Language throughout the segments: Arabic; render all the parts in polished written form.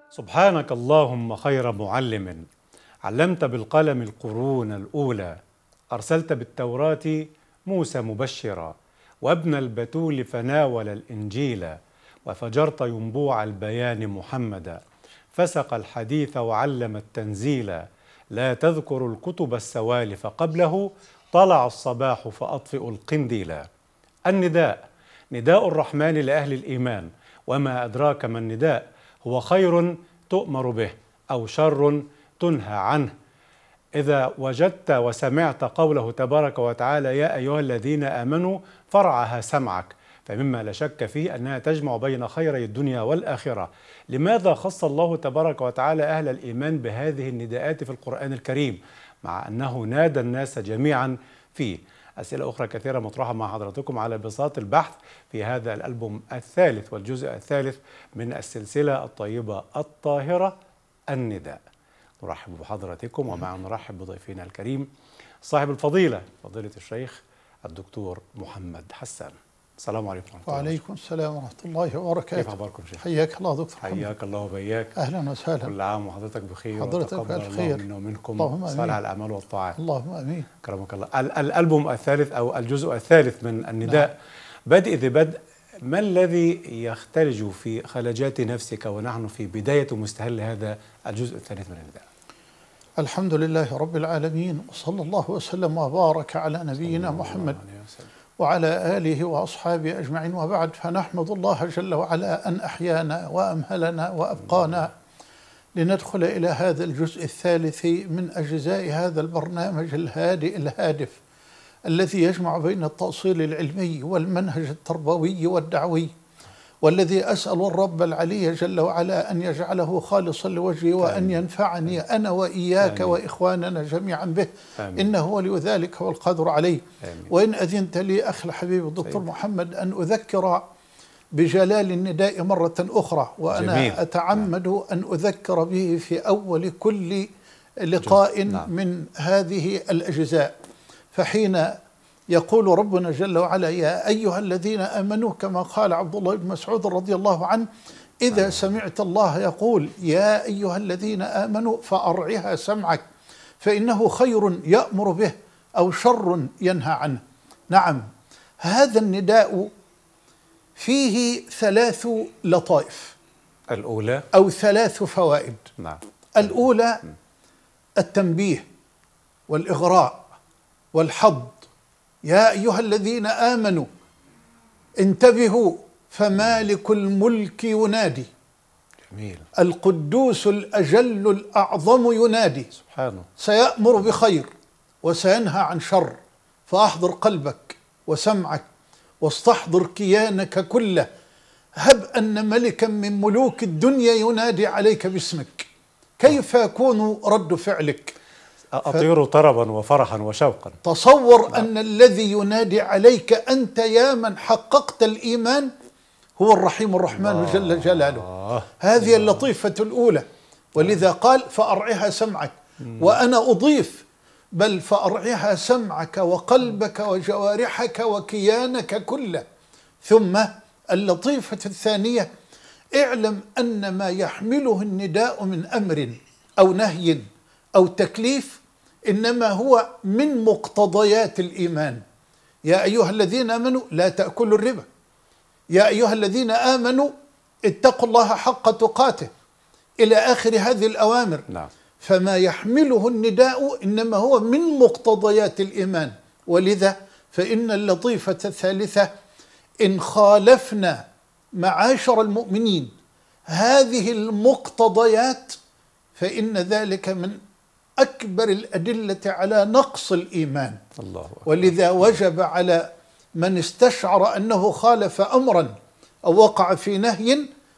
سبحانك اللهم خير معلم، علمت بالقلم القرون الأولى، أرسلت بالتوراة موسى مبشرا، وابن البتول فناول الإنجيل، وفجرت ينبوع البيان محمدا، فسق الحديث وعلم التنزيل، لا تذكر الكتب السوالف قبله، طلع الصباح فأطفئ القنديل. النداء نداء الرحمن لأهل الإيمان، وما أدراك ما النداء، هو خير تؤمر به أو شر تنهى عنه. إذا وجدت وسمعت قوله تبارك وتعالى يا أيها الذين آمنوا فرعها سمعك، فمما لا شك فيه أنها تجمع بين خيري الدنيا والآخرة. لماذا خص الله تبارك وتعالى أهل الإيمان بهذه النداءات في القرآن الكريم مع أنه نادى الناس جميعا فيه؟ أسئلة أخرى كثيرة مطروحة مع حضراتكم على بساط البحث في هذا الألبوم الثالث والجزء الثالث من السلسلة الطيبة الطاهرة النداء. نرحب بحضراتكم ومع نرحب بضيفنا الكريم صاحب الفضيلة فضيلة الشيخ الدكتور محمد حسان. السلام عليكم ورحمة الله. وعليكم السلام ورحمة الله وبركاته. كيف أخباركم شيخ؟ حياك الله دكتور. حياك الله وبياك. أهلا وسهلا. كل عام وحضرتك بخير. حضرتك وتقبل الله منا ومنكم صالح الأعمال والطاعات. اللهم آمين. كرمك الله. الألبوم الثالث أو الجزء الثالث من النداء. نعم. بدء ذي بدء، ما الذي يختلج في خلجات نفسك ونحن في بداية مستهل هذا الجزء الثالث من النداء؟ الحمد لله رب العالمين، وصلى الله وسلم وبارك على نبينا محمد وعلى آله وأصحابه أجمعين، وبعد، فنحمد الله جل وعلا أن أحيانا وأمهلنا وأبقانا لندخل إلى هذا الجزء الثالث من أجزاء هذا البرنامج الهادئ الهادف الذي يجمع بين التأصيل العلمي والمنهج التربوي والدعوي، والذي أسأل الرب العلي جل وعلا أن يجعله خالصا لوجهه وأن ينفعني أنا وإياك وإخواننا جميعا به. إنه ولي ذلك والقادر عليه. وإن أذنت لي أخي الحبيب الدكتور محمد أن أذكر بجلال النداء مرة أخرى، وأنا أتعمد أن أذكر به في أول كل لقاء من هذه الأجزاء. فحين يقول ربنا جل وعلا يا أيها الذين آمنوا، كما قال عبد الله بن مسعود رضي الله عنه إذا سمعت الله يقول يا أيها الذين آمنوا فأرعها سمعك، فإنه خير يأمر به أو شر ينهى عنه. نعم، هذا النداء فيه ثلاث لطائف، الأولى أو ثلاث فوائد. نعم. الأولى التنبيه والإغراء والحض. يا أيها الذين آمنوا انتبهوا فمالك الملك ينادي. جميل. القدوس الأجل الأعظم ينادي سبحانه، سيأمر بخير وسينهى عن شر، فأحضر قلبك وسمعك واستحضر كيانك كله. هب أن ملكا من ملوك الدنيا ينادي عليك باسمك، كيف يكون رد فعلك؟ أطير طربا وفرحا وشوقا. تصور أن الذي ينادي عليك أنت يا من حققت الإيمان هو الرحيم الرحمن جل جلاله. هذه اللطيفة الأولى، ولذا قال فأرعها سمعك. وأنا أضيف بل فأرعها سمعك وقلبك وجوارحك وكيانك كله. ثم اللطيفة الثانية، اعلم أن ما يحمله النداء من أمر أو نهي أو تكليف إنما هو من مقتضيات الإيمان. يا أيها الذين آمنوا لا تأكلوا الربا، يا أيها الذين آمنوا اتقوا الله حق تقاته، إلى آخر هذه الأوامر. نعم. فما يحمله النداء إنما هو من مقتضيات الإيمان. ولذا فإن اللطيفة الثالثة، إن خالفنا معاشر المؤمنين هذه المقتضيات فإن ذلك من أكبر الأدلة على نقص الإيمان. الله أكبر. ولذا وجب على من استشعر أنه خالف أمرا أو وقع في نهي،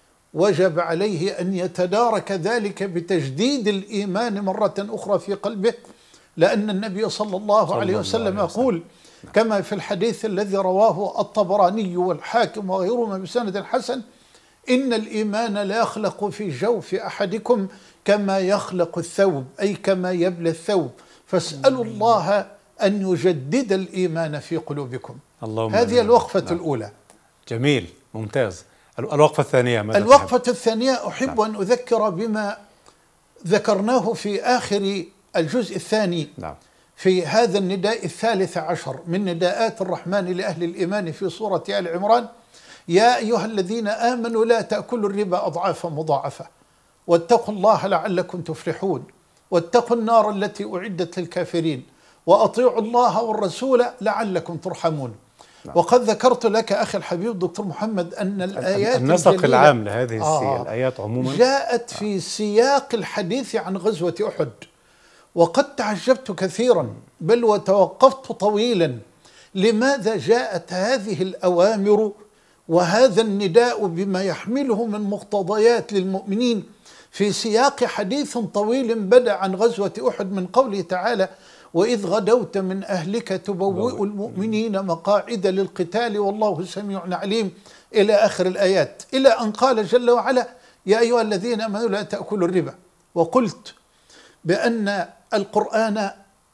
وجب عليه أن يتدارك ذلك بتجديد الإيمان مرة أخرى في قلبه، لأن النبي صلى الله عليه وسلم يقول كما في الحديث الذي رواه الطبراني والحاكم وغيرهما بسند حسن: إن الإيمان لا يخلق في جوف أحدكم كما يخلق الثوب، أي كما يبلى الثوب، فاسألوا الله أن يجدد الإيمان في قلوبكم. هذه الوقفة الأولى. جميل، ممتاز. الوقفة الثانية ماذا الوقفة الثانية أحب أن أذكر بما ذكرناه في آخر الجزء الثاني في هذا النداء 13 من نداءات الرحمن لأهل الإيمان في سورة آل عمران: يا أيها الذين آمنوا لا تأكلوا الربا أضعافا مضاعفة واتقوا الله لعلكم تفلحون واتقوا النار التي أعدت للكافرين وأطيعوا الله والرسول لعلكم ترحمون. وقد ذكرت لك أخي الحبيب دكتور محمد أن الآيات النسق العام لهذه الآيات عموما جاءت في سياق الحديث عن غزوة أحد، وقد تعجبت كثيرا بل وتوقفت طويلا لماذا جاءت هذه الأوامر وهذا النداء بما يحمله من مقتضيات للمؤمنين في سياق حديث طويل بدأ عن غزوة أحد من قوله تعالى: وإذ غدوت من أهلك تبوئ المؤمنين مقاعد للقتال والله سميع عليم، إلى آخر الآيات، إلى أن قال جل وعلا: يا أيها الذين آمنوا لا تأكلوا الربا. وقلت بأن القرآن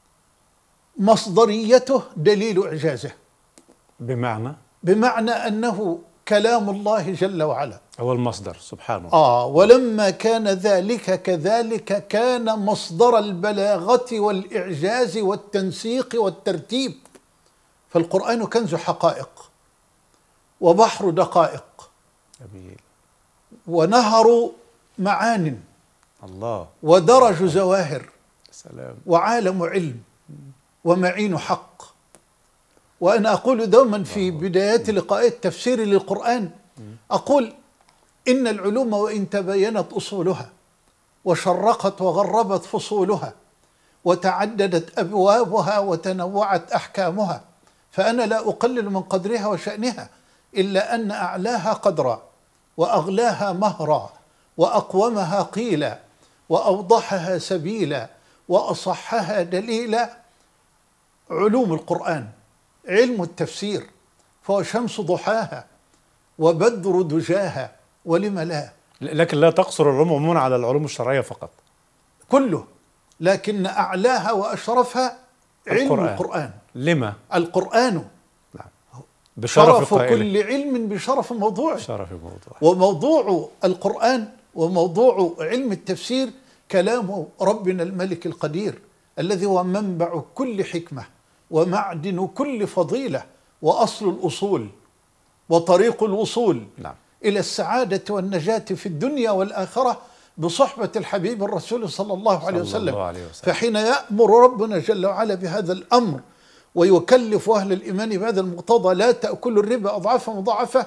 مصدريته دليل إعجازه، بمعنى أنه كلام الله جل وعلا، هو المصدر سبحانه. ولما كان ذلك كذلك كان مصدر البلاغة والإعجاز والتنسيق والترتيب. فالقرآن كنز حقائق وبحر دقائق ونهر معان الله ودرج زواهر سلام وعالم علم ومعين حق. وأنا أقول دوما في بدايات لقاءات تفسيري للقرآن، أقول إن العلوم وإن تبينت أصولها وشرقت وغربت فصولها وتعددت أبوابها وتنوعت أحكامها، فأنا لا أقلل من قدرها وشأنها، إلا أن أعلاها قدرا وأغلاها مهرا وأقومها قيلا وأوضحها سبيلا وأصحها دليلا علوم القرآن. علم التفسير فهو شمس ضحاها وبدر دجاها، ولم لا؟ لكن لا تقصر العلوم عموما على العلوم الشرعية فقط، كله، لكن أعلاها وأشرفها علم القرآن. لما؟ القرآن بشرف كل علم بشرف موضوع. شرف موضوع. وموضوع القرآن وموضوع علم التفسير كلام ربنا الملك القدير الذي هو منبع كل حكمة ومعدن كل فضيلة وأصل الأصول وطريق الوصول إلى السعادة والنجاة في الدنيا والآخرة بصحبة الحبيب الرسول صلى الله عليه وسلم. فحين يأمر ربنا جل وعلا بهذا الأمر ويكلف أهل الإيمان بهذا المقتضى: لا تأكلوا الربا أضعافا مضاعفة،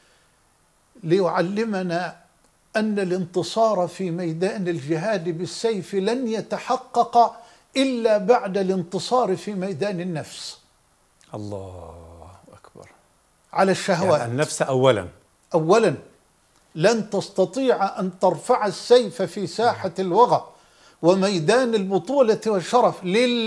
ليعلمنا أن الانتصار في ميدان الجهاد بالسيف لن يتحقق إلا بعد الانتصار في ميدان النفس. الله أكبر. على الشهوات، يعني النفس أولا لن تستطيع أن ترفع السيف في ساحة الوغى وميدان البطولة والشرف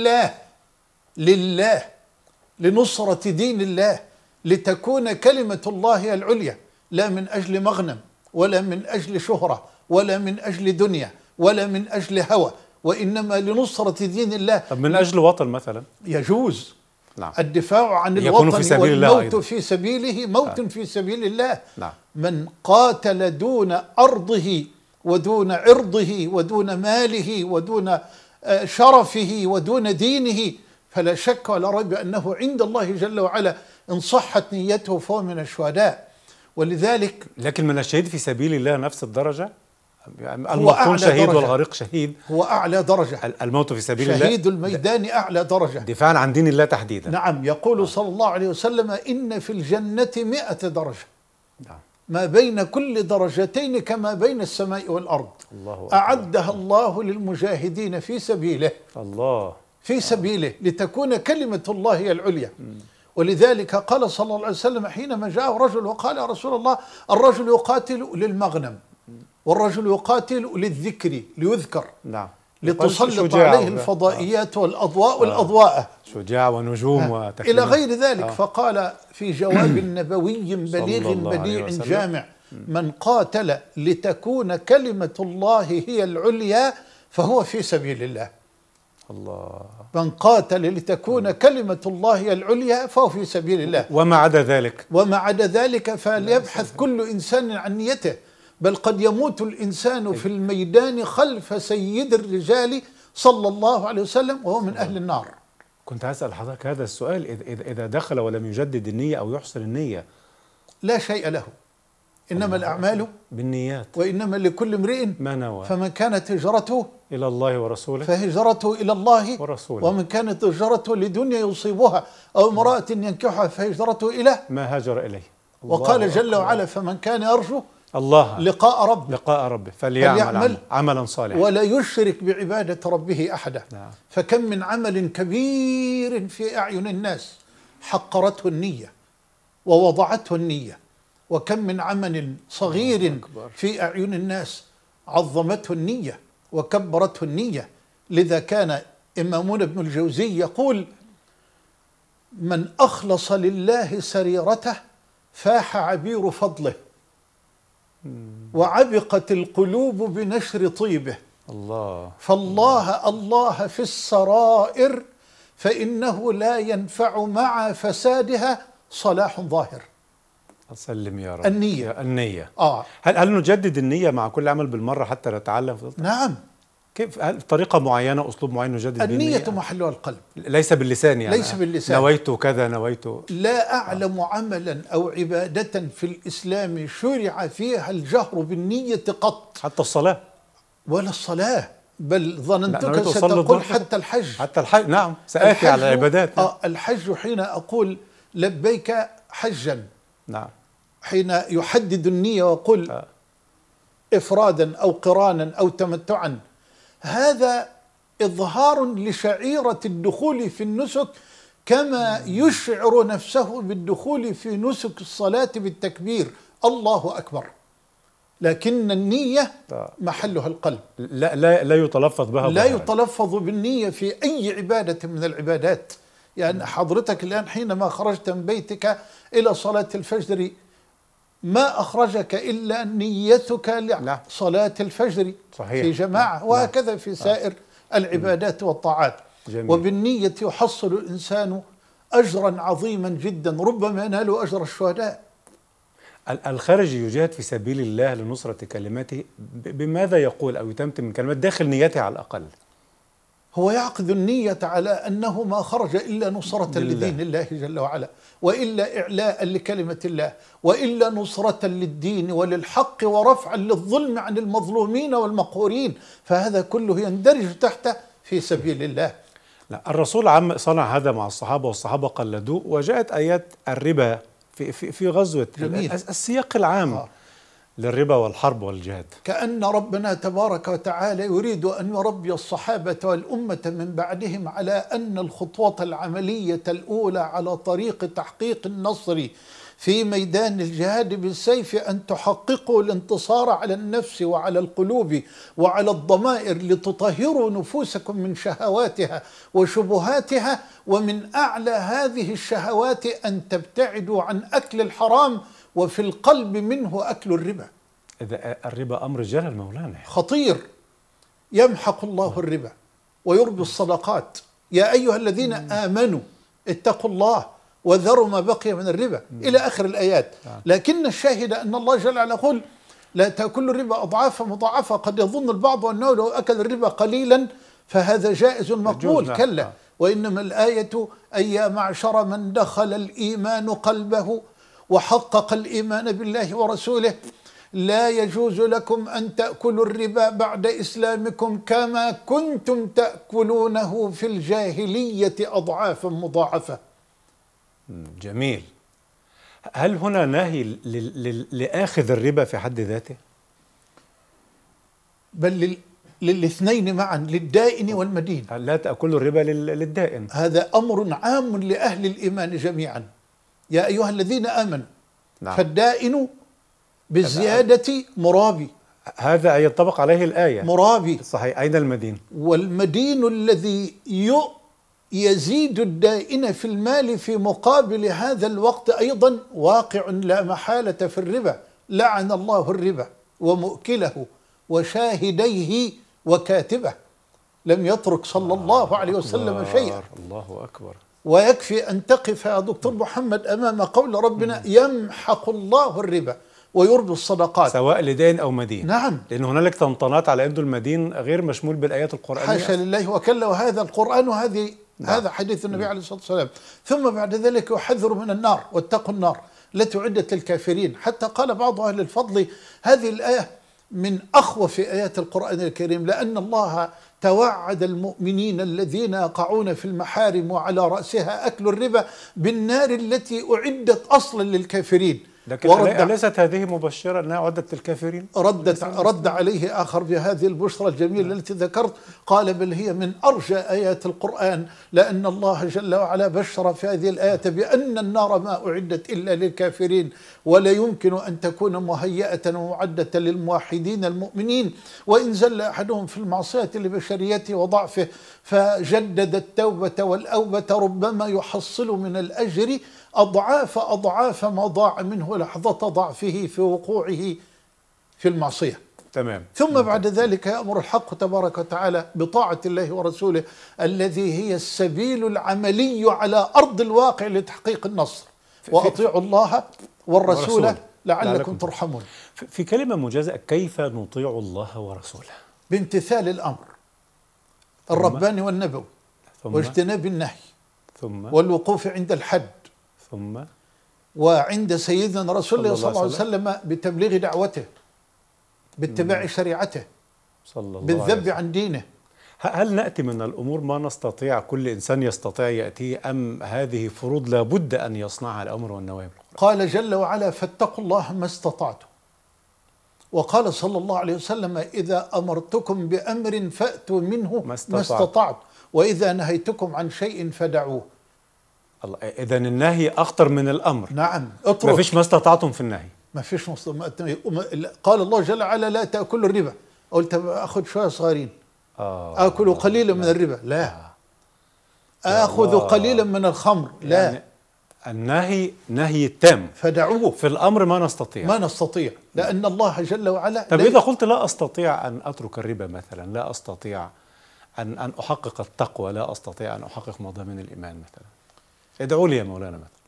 لله لنصرة دين الله، لتكون كلمة الله العليا، لا من أجل مغنم ولا من أجل شهرة ولا من أجل دنيا ولا من أجل هوى، وإنما لنصرة دين الله. طب من أجل وطن مثلا يجوز الدفاع عن الوطن والموت في سبيله موت في سبيل الله. من قاتل دون أرضه ودون عرضه ودون ماله ودون شرفه ودون دينه فلا شك ولا ريب أنه عند الله جل وعلا إن صحت نيته فهو من الشهداء. ولذلك لكن من الشهيد في سبيل الله نفس الدرجة، المقتول شهيد والغريق شهيد، هو أعلى درجة. الموت في سبيل الله شهيد الميدان أعلى درجة دفاعا عن دين الله تحديدا. نعم، يقول صلى الله عليه وسلم: إن في الجنة 100 درجة، ما بين كل درجتين كما بين السماء والأرض. الله أعدها الله للمجاهدين في سبيله، في سبيله لتكون كلمة الله هي العليا. ولذلك قال صلى الله عليه وسلم حينما جاءه رجل وقال: يا رسول الله، الرجل يقاتل للمغنم والرجل يقاتل للذكر ليذكر، لتسلط عليه الفضائيات والأضواء والأضواء، شجاع ونجوم وتكليم إلى غير ذلك. فقال في جواب نبوي بليغ بديع جامع: من قاتل لتكون كلمة الله هي العليا فهو في سبيل الله. الله. من قاتل لتكون كلمة الله هي العليا فهو في سبيل الله. وما عدا ذلك، وما عدا ذلك فليبحث كل إنسان عن نيته، بل قد يموت الإنسان في الميدان خلف سيد الرجال صلى الله عليه وسلم وهو من أهل النار. كنت هسأل حضرتك هذا السؤال، إذا دخل ولم يجدد النية أو يحسن النية لا شيء له، إنما الأعمال بالنيات وإنما لكل امرئ ما نوى، فمن كانت هجرته إلى الله ورسوله فهجرته إلى الله ورسوله، ومن كانت هجرته لدنيا يصيبها أو امرأة ينكحها فهجرته إلى ما هاجر إليه. وقال جل وعلا فمن كان يرجو الله لقاء ربه فليعمل عملا صالحا ولا يشرك بعبادة ربه أحدا. نعم. فكم من عمل كبير في أعين الناس حقرته النية ووضعته النية، وكم من عمل صغير في أعين الناس عظمته النية وكبرته النية. لذا كان إمامنا ابن الجوزي يقول من أخلص لله سريرته فاح عبير فضله وعبقت القلوب بنشر طيبه. الله. فالله في السرائر فإنه لا ينفع مع فسادها صلاح ظاهر. أسلم يا رب. النية. هل نجدد النية مع كل عمل بالمرة حتى نتعلم؟ نعم. كيف؟ هل طريقة معينة، أسلوب معين نجدد النية محلها القلب، ليس باللسان يعني. ليس باللسان. نويت كذا نويت. لا أعلم عملا أو عبادة في الإسلام شرع فيها الجهر بالنية قط. حتى الصلاة. ولا الصلاة، بل ظننتك ستقول حتى الحج. حتى الحج، نعم سآتي على العبادات. الحج حين أقول لبيك حجا، نعم، حين يحدد النية ويقول إفرادا أو قرانا أو تمتعا، هذا إظهار لشعيرة الدخول في النسك كما يشعر نفسه بالدخول في نسك الصلاة بالتكبير الله أكبر، لكن النية محلها القلب. لا يتلفظ بها، لا يتلفظ بالنية في أي عبادة من العبادات. يعني حضرتك الآن حينما خرجت من بيتك إلى صلاة الفجر ما أخرجك إلا نيتك لصلاة الفجر. صحيح. في جماعة. وهكذا في سائر العبادات والطاعات. جميل. وبالنية يحصل الإنسان أجرا عظيما جدا، ربما ينال أجر الشهداء. الخارج يجاهد في سبيل الله لنصرة كلماته، بماذا يقول أو يتمتم من كلمات داخل نيته على الأقل؟ هو يعقد النية على أنه ما خرج إلا نصرة لدين الله جل وعلا، وإلا إعلاء لكلمة الله، وإلا نصرة للدين وللحق ورفعا للظلم عن المظلومين والمقهورين، فهذا كله يندرج تحت في سبيل الله. لا، الرسول صنع هذا مع الصحابة والصحابة قلدوه، وجاءت آيات الربا في غزوة. جميل. السياق العام للربا والحرب والجهاد. كأن ربنا تبارك وتعالى يريد أن يربي الصحابة والأمة من بعدهم على أن الخطوة العملية الأولى على طريق تحقيق النصر في ميدان الجهاد بالسيف أن تحققوا الانتصار على النفس وعلى القلوب وعلى الضمائر، لتطهروا نفوسكم من شهواتها وشبهاتها، ومن أعلى هذه الشهوات أن تبتعدوا عن أكل الحرام، وفي القلب منه أكل الربا. إذا الربا أمر جلل مولانا، خطير. يمحق الله الربا ويربي الصدقات. يا أيها الذين آمنوا اتقوا الله وذروا ما بقي من الربا إلى آخر الآيات. لكن الشاهد أن الله جل وعلا يقول لا تأكلوا الربا أضعافا مضاعفة. قد يظن البعض أنه لو أكل الربا قليلا فهذا جائز مقبول. كلا، وإنما الآية أي يا معشر من دخل الإيمان قلبه وحقق الإيمان بالله ورسوله لا يجوز لكم أن تأكلوا الربا بعد إسلامكم كما كنتم تأكلونه في الجاهلية أضعافا مضاعفة. جميل. هل هنا نهي لآخذ الربا في حد ذاته؟ بل للاثنين معا، للدائن والمدين. لا تأكلوا الربا للدائن. هذا أمر عام لأهل الإيمان جميعا. يا أيها الذين آمنوا. نعم. فالدائن بالزيادة مرابي. هذا ينطبق عليه الآية. مرابي. صحيح. أين المدين؟ والمدين الذي يزيد الدائن في المال في مقابل هذا الوقت أيضا واقع لا محالة في الربا. لعن الله الربا ومؤكله وشاهديه وكاتبه. لم يترك صلى الله عليه وسلم شيئا. الله أكبر. ويكفي أن تقف يا دكتور محمد أمام قول ربنا يمحق الله الربا ويربي الصدقات سواء لدين أو مدين. نعم، لأن هنالك طنطنات على أنه المدين غير مشمول بالآيات القرآنية. حاشا لله وكلا، وهذا القرآن وهذه هذا حديث النبي عليه الصلاة والسلام. ثم بعد ذلك يحذر من النار، واتقوا النار التي أعدت للكافرين. حتى قال بعض أهل الفضل هذه الآية من أخوف آيات القرآن الكريم، لأن الله توعد المؤمنين الذين يقعون في المحارم وعلى رأسها أكل الربا بالنار التي أعدت أصلا للكافرين. لكن أليست هذه مبشرة أنها أعدت للكافرين؟ رد عليه آخر بهذه البشرى الجميلة التي ذكرت، قال بل هي من أرجى آيات القرآن، لأن الله جل وعلا بشر في هذه الآية بأن النار ما أعدت إلا للكافرين، ولا يمكن أن تكون مهيئة ومعدة للموحدين المؤمنين. وإن زل أحدهم في المعصية لبشريته وضعفه فجدد التوبة والأوبة ربما يحصل من الأجر أضعاف ما ضاع منه لحظة ضعفه في وقوعه في المعصية. تمام. ثم بعد ذلك يأمر الحق تبارك وتعالى بطاعة الله ورسوله الذي هي السبيل العملي على أرض الواقع لتحقيق النصر. وأطيعوا الله والرسول لعلكم ترحمون. في كلمة موجزة، كيف نطيع الله ورسوله؟ بامتثال الأمر الرباني والنبوي، واجتناب النهي، والوقوف عند الحد، ثم وعند سيدنا رسول الله صلى الله عليه وسلم بتبليغ دعوته، باتباع شريعته، بالذب عن دينه. هل نأتي من الأمور ما نستطيع، كل إنسان يستطيع يأتيه، أم هذه فروض لابد أن يصنعها الأمر والنواهي؟ قال جل وعلا فاتقوا الله ما استطعتم، وقال صلى الله عليه وسلم إذا أمرتكم بأمر فأتوا منه ما استطعتم، وإذا نهيتكم عن شيء فدعوه. الله، إذا النهي أخطر من الأمر. نعم، ما فيش ما استطعتم في النهي. ما فيش قال الله جل وعلا لا تأكلوا الربا، قلت أخذ شوية صغيرين، آكل قليلا من الربا، لا آخذ قليلا من الخمر، لا، يعني النهي نهي التام، فدعوه. في الأمر ما نستطيع لأن الله جل وعلا. طب إذا قلت لا أستطيع أن أترك الربا مثلا، لا أستطيع أن أحقق التقوى، لا أستطيع أن أحقق مضامين الإيمان مثلا، ادعوا لي يا مولانا مثلا.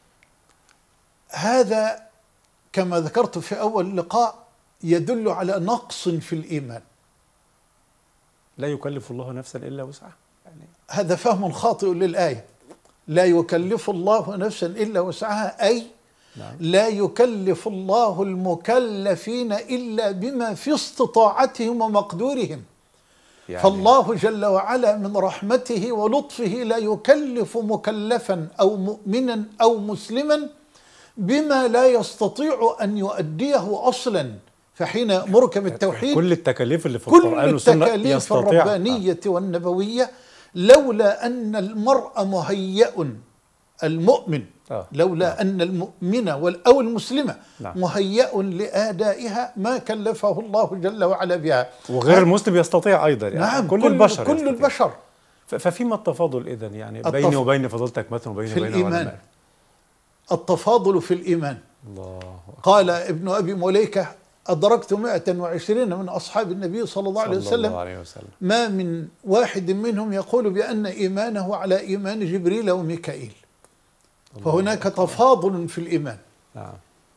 هذا كما ذكرت في أول لقاء يدل على نقص في الإيمان. لا يكلف الله نفسا إلا وسعها، يعني هذا فهم خاطئ للآية. لا يكلف الله نفسا إلا وسعها، أي نعم. لا يكلف الله المكلفين إلا بما في استطاعتهم ومقدورهم. يعني فالله جل وعلا من رحمته ولطفه لا يكلف مكلفا أو مؤمنا أو مسلما بما لا يستطيع أن يؤديه أصلا. فحين يأمرك بالتوحيد، كل التكاليف اللي في القرآن والسنة كل التكاليف الربانية والنبوية، لولا أن المرء مهيأ، المؤمن لولا أن المؤمن أو المسلمة مهيأ لآدائها ما كلفه الله جل وعلا بها. وغير المسلم يستطيع أيضا، يعني نعم، كل البشر كل البشر. ففيما التفاضل إذن، يعني بيني وبين فضلتك مثلا، وبيني وبين الإيمان. التفاضل في الإيمان. الله. قال ابن أبي مليكة أدركت 120 من أصحاب النبي صلى الله عليه وسلم ما من واحد منهم يقول بأن إيمانه على إيمان جبريل وميكائيل. فهناك تفاضل في الإيمان. نعم،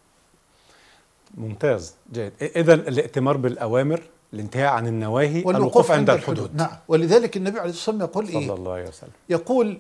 ممتاز، جيد. إذن الائتمار بالأوامر، الانتهاء عن النواهي، الوقوف عند الحدود. نعم، ولذلك النبي عليه الصلاة والسلام يقول صلى الله عليه وسلم، يقول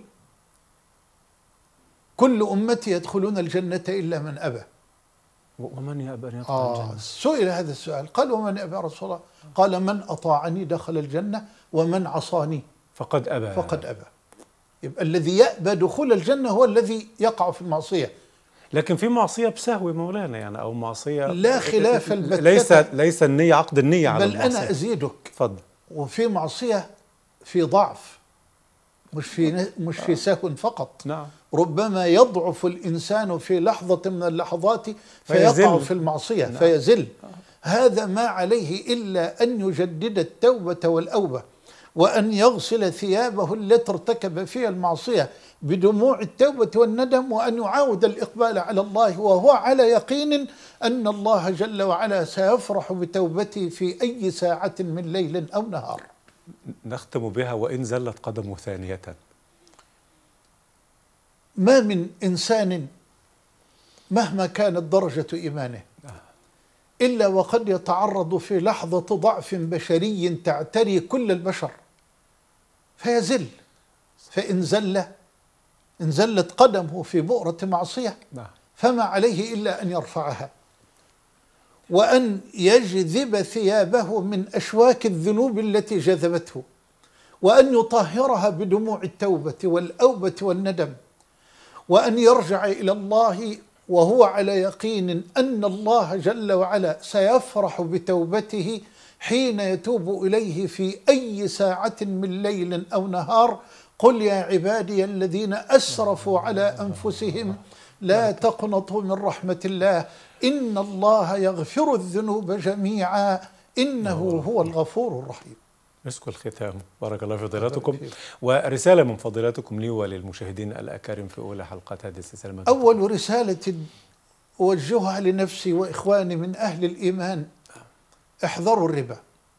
كل أمتي يدخلون الجنة إلا من أبى. ومن يأبى أن يدخل الجنة؟ سئل هذا السؤال، قال ومن يأبى يا رسول الله؟ قال من أطاعني دخل الجنة ومن عصاني فقد أبى. يبقى الذي يأبى دخول الجنة هو الذي يقع في المعصية. لكن في معصية بسهو مولانا، يعني أو معصية لا خلاف البتة، ليس النية عقد النية على المعصية. بل أنا أزيدك، فضل. وفي معصية في ضعف، مش في سهو فقط. نعم. ربما يضعف الإنسان في لحظة من اللحظات فيقع في المعصية. نعم. فيزل. هذا ما عليه إلا أن يجدد التوبة والأوبة، وأن يغسل ثيابه التي ارتكب فيها المعصية بدموع التوبة والندم، وأن يعاود الإقبال على الله وهو على يقين أن الله جل وعلا سيفرح بتوبته في أي ساعة من ليل أو نهار. نختم بها: وإن زلت قدمه ثانية. ما من إنسان مهما كانت درجة إيمانه إلا وقد يتعرض في لحظة ضعف بشري تعتري كل البشر فيزل. فإن زلت قدمه في بؤرة معصية فما عليه إلا أن يرفعها، وأن يجذب ثيابه من أشواك الذنوب التي جذبته، وأن يطهرها بدموع التوبة والأوبة والندم، وأن يرجع إلى الله وهو على يقين أن الله جل وعلا سيفرح بتوبته حين يتوب إليه في أي ساعة من ليل أو نهار. قل يا عبادي الذين أسرفوا على أنفسهم لا تقنطوا من رحمة الله إن الله يغفر الذنوب جميعا إنه هو الغفور الرحيم. مسك الختام. بارك الله في فضيلتكم. ورسالة من فضيلتكم لي وللمشاهدين الأكارم في أولى حلقات هذه السلسلة. أول رسالة أوجهها لنفسي وإخواني من أهل الإيمان: احذروا الربا،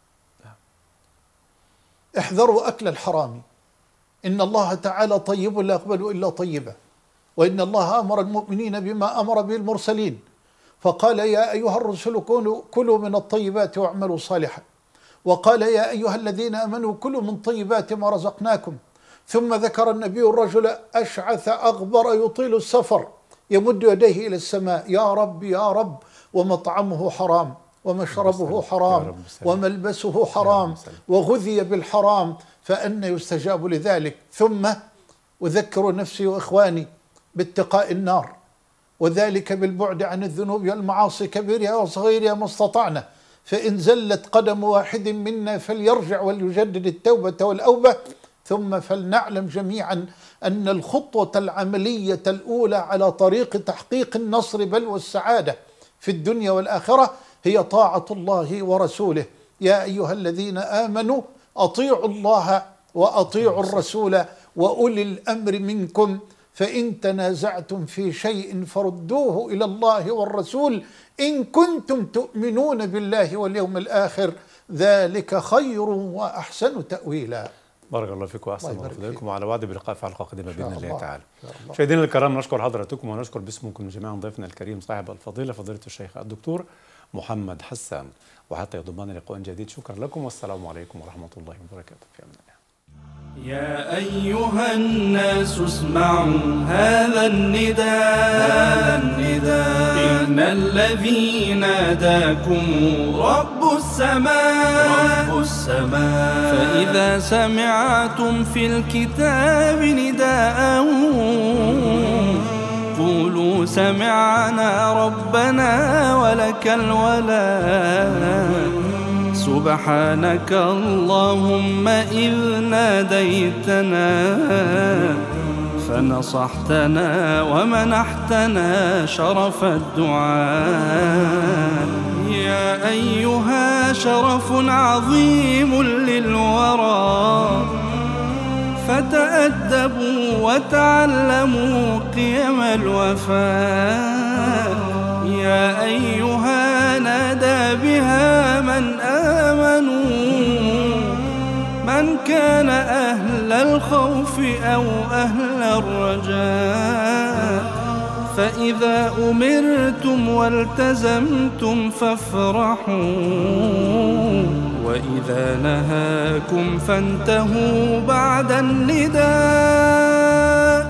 احذروا أكل الحرام، إن الله تعالى طيب لا يقبل إلا طيبا، وإن الله أمر المؤمنين بما أمر به المرسلين فقال يا أيها الرسل كلوا من الطيبات واعملوا صالحا، وقال يا أيها الذين آمنوا كلوا من طيبات ما رزقناكم. ثم ذكر النبي الرجل أشعث أغبر يطيل السفر يمد يديه إلى السماء: يا رب يا رب، ومطعمه حرام ومشربه حرام وملبسه حرام وغذي بالحرام، فأن يستجاب لذلك. ثم أذكر نفسي وإخواني باتقاء النار، وذلك بالبعد عن الذنوب والمعاصي كبيرها وصغيرها ما استطعنا. فإن زلت قدم واحد منا فليرجع وليجدد التوبة والأوبة. ثم فلنعلم جميعا أن الخطوة العملية الأولى على طريق تحقيق النصر بل والسعادة في الدنيا والآخرة هي طاعة الله ورسوله. يا أيها الذين آمنوا أطيعوا الله وأطيعوا الرسول وأولي الأمر منكم، فإن تنازعتم في شيء فردوه إلى الله والرسول إن كنتم تؤمنون بالله واليوم الآخر، ذلك خير وأحسن تأويلا. بارك الله فيكم وأحسن الله فضيلتكم، وعلى وعد بلقاء في حلقة قادمة بإذن الله تعالى. مشاهدينا الكرام، نشكر حضراتكم ونشكر باسمكم جميعا ضيفنا الكريم صاحب الفضيلة فضيلة الشيخ الدكتور محمد حسان، وحتى يضمن لقاء جديد شكرا لكم والسلام عليكم ورحمة الله وبركاته. في أمان الله. يا أيها الناس اسمعوا هذا النداء إن الذي ناداكم رب السماء فإذا سمعتم في الكتاب نداء قولوا سمعنا ربنا ولك الولاء. سبحانك اللهم إذ ناديتنا فنصحتنا ومنحتنا شرف الدعاء. يا أيها شرف عظيم للورى فتأدبوا وتعلموا قيم الوفاء. يا أيها نادى بها من آمنوا من كان أهل الخوف أو أهل الرجاء. فإذا أمرتم والتزمتم فافرحوا، وإذا نهاكم فانتهوا بعد النداء.